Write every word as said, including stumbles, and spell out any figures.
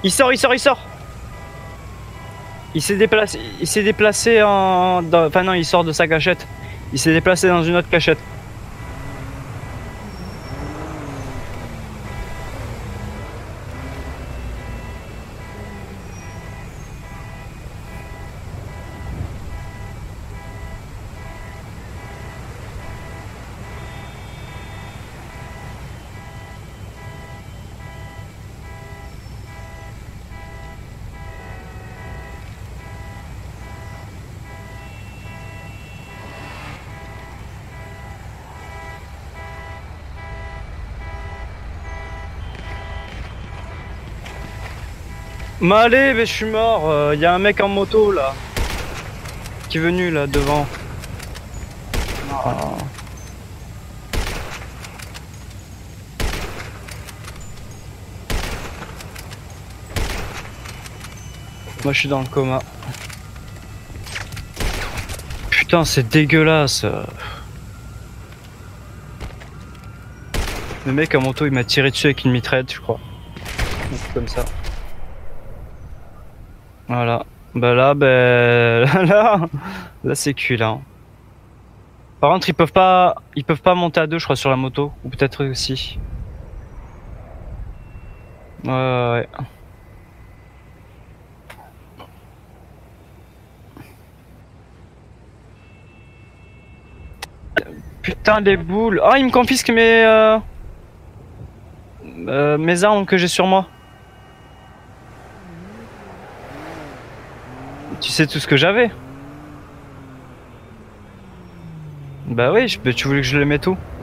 Il sort, il sort, il sort. Il s'est déplacé, il s'est déplacé en... dans- Enfin non, il sort de sa cachette. Il s'est déplacé dans une autre cachette. Mais allez, mais je suis mort. Il y a un mec en moto là. Qui est venu là devant. Ah. Moi je suis dans le coma. Putain, c'est dégueulasse. Le mec en moto il m'a tiré dessus avec une mitraillette, je crois. Un truc comme ça. Voilà. Bah là, ben là, là c'est cuit là. Par contre, ils peuvent pas, ils peuvent pas monter à deux, je crois, sur la moto, ou peut-être aussi. Ouais, ouais, ouais. Putain, les boules. Ah, ils me confisquent mes, euh, euh, mes armes que j'ai sur moi. Tu sais tout ce que j'avais. Bah oui, je- tu voulais que je les mette où?